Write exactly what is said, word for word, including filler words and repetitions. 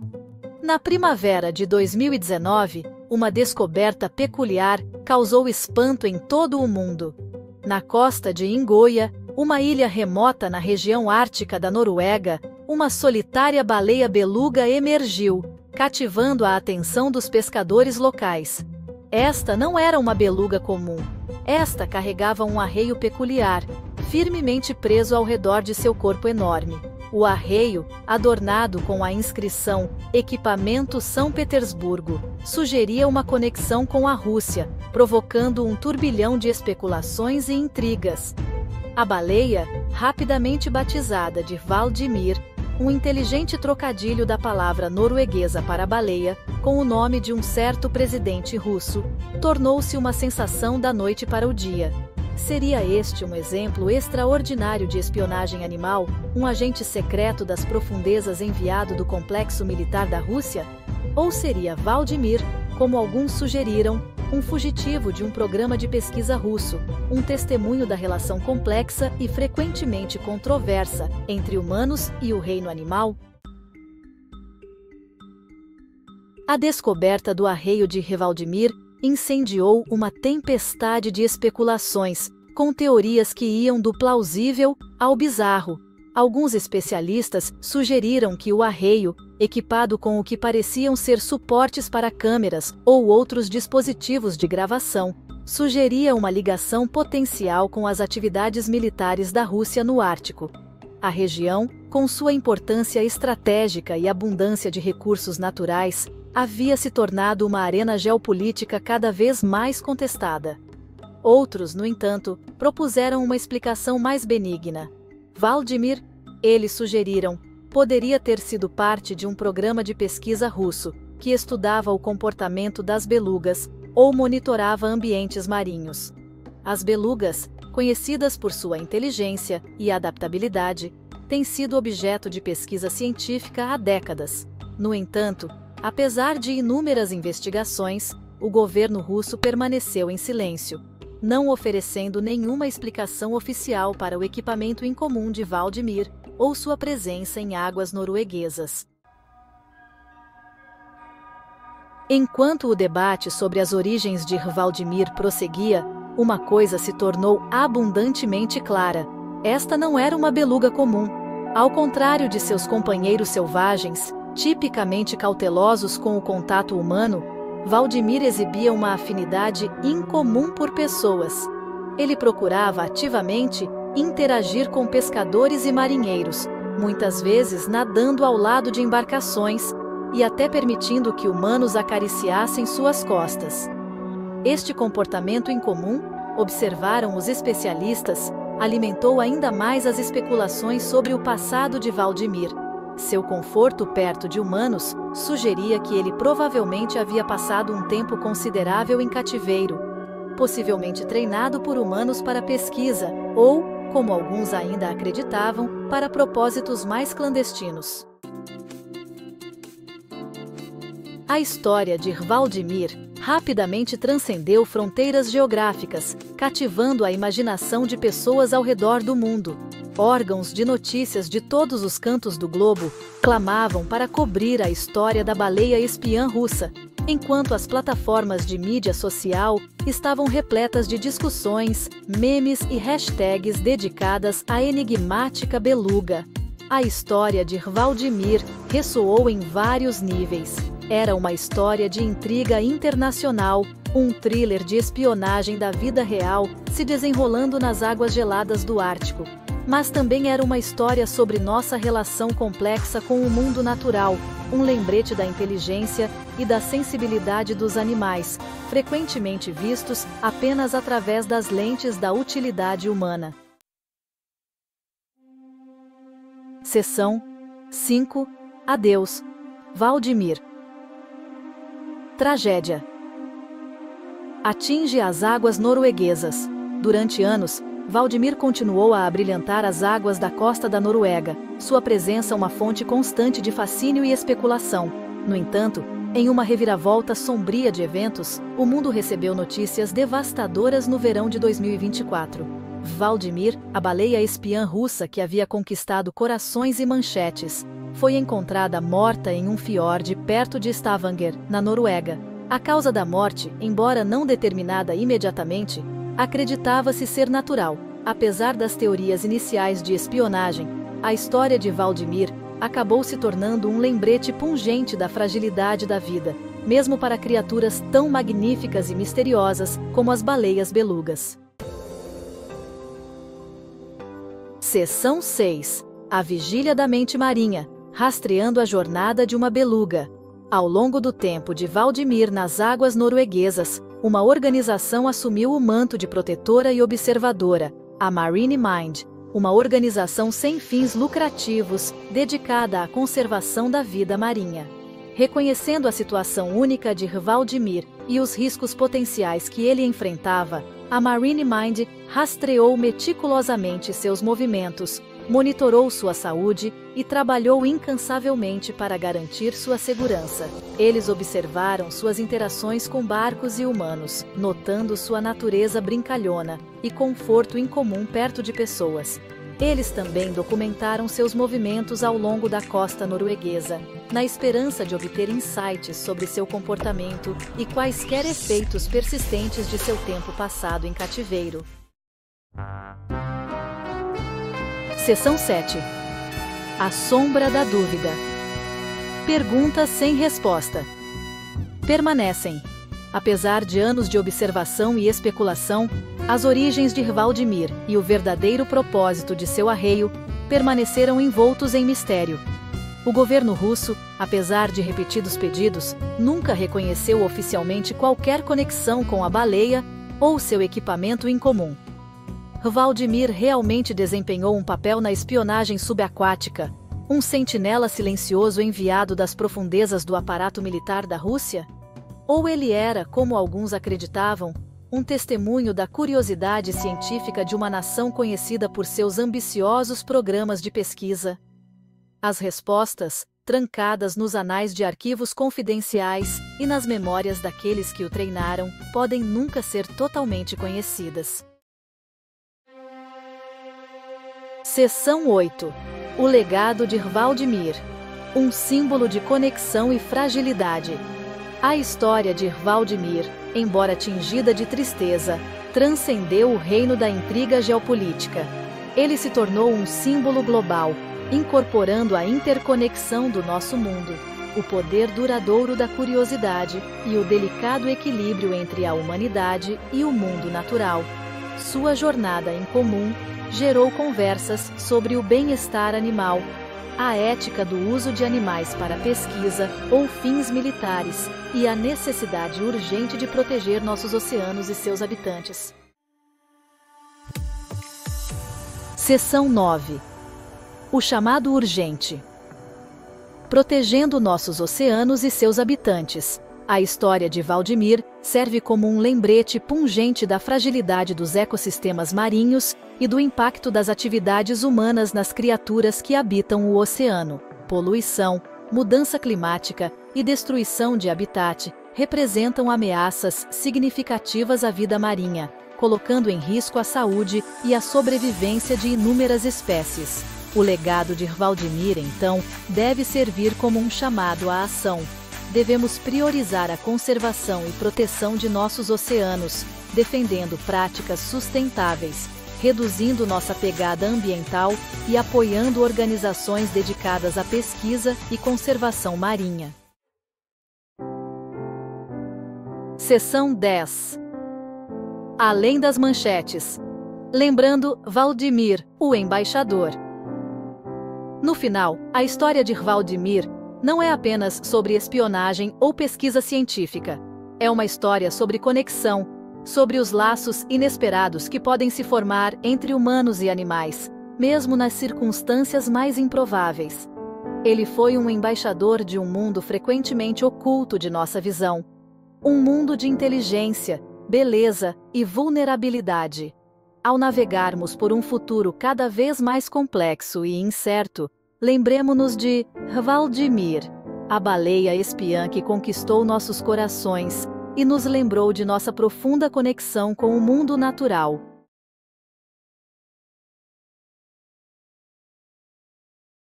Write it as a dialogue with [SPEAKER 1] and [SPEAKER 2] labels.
[SPEAKER 1] Na primavera de dois mil e dezenove, uma descoberta peculiar causou espanto em todo o mundo. Na costa de Ingoia, uma ilha remota na região ártica da Noruega, uma solitária baleia beluga emergiu, cativando a atenção dos pescadores locais. Esta não era uma beluga comum. Esta carregava um arreio peculiar, firmemente preso ao redor de seu corpo enorme. O arreio, adornado com a inscrição Equipamento São Petersburgo, sugeria uma conexão com a Rússia, provocando um turbilhão de especulações e intrigas. A baleia, rapidamente batizada de Valdimir, um inteligente trocadilho da palavra norueguesa para baleia, com o nome de um certo presidente russo, tornou-se uma sensação da noite para o dia. Seria este um exemplo extraordinário de espionagem animal, um agente secreto das profundezas enviado do complexo militar da Rússia? Ou seria Valdimir, como alguns sugeriram, um fugitivo de um programa de pesquisa russo, um testemunho da relação complexa e frequentemente controversa entre humanos e o reino animal? A descoberta do arreio de Valdimir incendiou uma tempestade de especulações, com teorias que iam do plausível ao bizarro. Alguns especialistas sugeriram que o arreio, equipado com o que pareciam ser suportes para câmeras ou outros dispositivos de gravação, sugeria uma ligação potencial com as atividades militares da Rússia no Ártico. A região, com sua importância estratégica e abundância de recursos naturais, havia se tornado uma arena geopolítica cada vez mais contestada. Outros, no entanto, propuseram uma explicação mais benigna. Valdimir, eles sugeriram, poderia ter sido parte de um programa de pesquisa russo, que estudava o comportamento das belugas ou monitorava ambientes marinhos. As belugas, conhecidas por sua inteligência e adaptabilidade, têm sido objeto de pesquisa científica há décadas. No entanto, apesar de inúmeras investigações, o governo russo permaneceu em silêncio, não oferecendo nenhuma explicação oficial para o equipamento incomum de Valdimir ou sua presença em águas norueguesas. Enquanto o debate sobre as origens de Valdimir prosseguia, uma coisa se tornou abundantemente clara: esta não era uma beluga comum. Ao contrário de seus companheiros selvagens, tipicamente cautelosos com o contato humano, Valdimir exibia uma afinidade incomum por pessoas. Ele procurava ativamente interagir com pescadores e marinheiros, muitas vezes nadando ao lado de embarcações e até permitindo que humanos acariciassem suas costas. Este comportamento incomum, observaram os especialistas, alimentou ainda mais as especulações sobre o passado de Valdimir. Seu conforto perto de humanos sugeria que ele provavelmente havia passado um tempo considerável em cativeiro, possivelmente treinado por humanos para pesquisa ou, como alguns ainda acreditavam, para propósitos mais clandestinos. A história de Valdimir rapidamente transcendeu fronteiras geográficas, cativando a imaginação de pessoas ao redor do mundo. Órgãos de notícias de todos os cantos do globo clamavam para cobrir a história da baleia espiã russa, enquanto as plataformas de mídia social estavam repletas de discussões, memes e hashtags dedicadas à enigmática beluga. A história de Valdimir ressoou em vários níveis. Era uma história de intriga internacional, um thriller de espionagem da vida real se desenrolando nas águas geladas do Ártico. Mas também era uma história sobre nossa relação complexa com o mundo natural, um lembrete da inteligência e da sensibilidade dos animais, frequentemente vistos apenas através das lentes da utilidade humana. Seção cinco. Adeus, Valdimir. Tragédia. Atinge as águas norueguesas. Durante anos, Valdimir continuou a abrilhantar as águas da costa da Noruega, sua presença uma fonte constante de fascínio e especulação. No entanto, em uma reviravolta sombria de eventos, o mundo recebeu notícias devastadoras no verão de dois mil e vinte e quatro. Valdimir, a baleia espiã russa que havia conquistado corações e manchetes, foi encontrada morta em um fiord perto de Stavanger, na Noruega. A causa da morte, embora não determinada imediatamente, acreditava-se ser natural. Apesar das teorias iniciais de espionagem, a história de Valdimir acabou se tornando um lembrete pungente da fragilidade da vida, mesmo para criaturas tão magníficas e misteriosas como as baleias belugas. Seção seis. A Vigília da Mente Marinha, rastreando a jornada de uma beluga. Ao longo do tempo de Valdimir nas águas norueguesas, uma organização assumiu o manto de protetora e observadora, a Marine Mind, uma organização sem fins lucrativos, dedicada à conservação da vida marinha. Reconhecendo a situação única de Valdimir e os riscos potenciais que ele enfrentava, a Marine Mind rastreou meticulosamente seus movimentos, monitorou sua saúde e trabalhou incansavelmente para garantir sua segurança. Eles observaram suas interações com barcos e humanos, notando sua natureza brincalhona e conforto incomum perto de pessoas. Eles também documentaram seus movimentos ao longo da costa norueguesa, na esperança de obter insights sobre seu comportamento e quaisquer efeitos persistentes de seu tempo passado em cativeiro. Seção sete. A Sombra da Dúvida. Perguntas sem resposta. Permanecem. Apesar de anos de observação e especulação, as origens de Valdimir e o verdadeiro propósito de seu arreio permaneceram envoltos em mistério. O governo russo, apesar de repetidos pedidos, nunca reconheceu oficialmente qualquer conexão com a baleia ou seu equipamento incomum. Valdimir realmente desempenhou um papel na espionagem subaquática, um sentinela silencioso enviado das profundezas do aparato militar da Rússia? Ou ele era, como alguns acreditavam, um testemunho da curiosidade científica de uma nação conhecida por seus ambiciosos programas de pesquisa? As respostas, trancadas nos anais de arquivos confidenciais e nas memórias daqueles que o treinaram, podem nunca ser totalmente conhecidas. Seção oito. O legado de Valdimir. Um símbolo de conexão e fragilidade. A história de Valdimir, embora tingida de tristeza, transcendeu o reino da intriga geopolítica. Ele se tornou um símbolo global, incorporando a interconexão do nosso mundo, o poder duradouro da curiosidade e o delicado equilíbrio entre a humanidade e o mundo natural. Sua jornada em comum gerou conversas sobre o bem-estar animal, a ética do uso de animais para pesquisa ou fins militares e a necessidade urgente de proteger nossos oceanos e seus habitantes. Seção nove. O chamado urgente. Protegendo nossos oceanos e seus habitantes. A história de Valdimir serve como um lembrete pungente da fragilidade dos ecossistemas marinhos e do impacto das atividades humanas nas criaturas que habitam o oceano. Poluição, mudança climática e destruição de habitat representam ameaças significativas à vida marinha, colocando em risco a saúde e a sobrevivência de inúmeras espécies. O legado de Valdimir, então, deve servir como um chamado à ação. Devemos priorizar a conservação e proteção de nossos oceanos, defendendo práticas sustentáveis, reduzindo nossa pegada ambiental e apoiando organizações dedicadas à pesquisa e conservação marinha. Seção dez. Além das manchetes. Lembrando Valdimir, o embaixador. No final, a história de Valdimir não é apenas sobre espionagem ou pesquisa científica. É uma história sobre conexão, sobre os laços inesperados que podem se formar entre humanos e animais, mesmo nas circunstâncias mais improváveis. Ele foi um embaixador de um mundo frequentemente oculto de nossa visão. Um mundo de inteligência, beleza e vulnerabilidade. Ao navegarmos por um futuro cada vez mais complexo e incerto, lembremo-nos de Valdimir, a baleia espiã que conquistou nossos corações e nos lembrou de nossa profunda conexão com o mundo natural.